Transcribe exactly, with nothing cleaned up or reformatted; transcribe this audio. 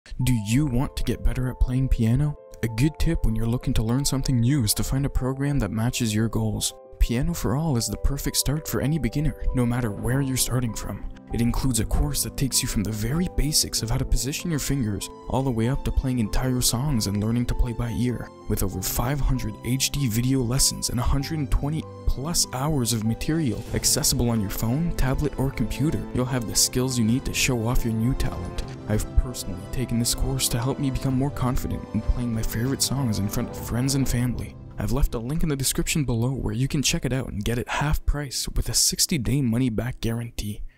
Do you want to get better at playing piano? A good tip when you're looking to learn something new is to find a program that matches your goals. Pianoforall is the perfect start for any beginner, no matter where you're starting from. It includes a course that takes you from the very basics of how to position your fingers all the way up to playing entire songs and learning to play by ear. With over five hundred H D video lessons and one hundred twenty plus hours of material accessible on your phone, tablet, or computer, you'll have the skills you need to show off your new talent. I've personally taken this course to help me become more confident in playing my favorite songs in front of friends and family. I've left a link in the description below where you can check it out and get it half price with a sixty day money back guarantee.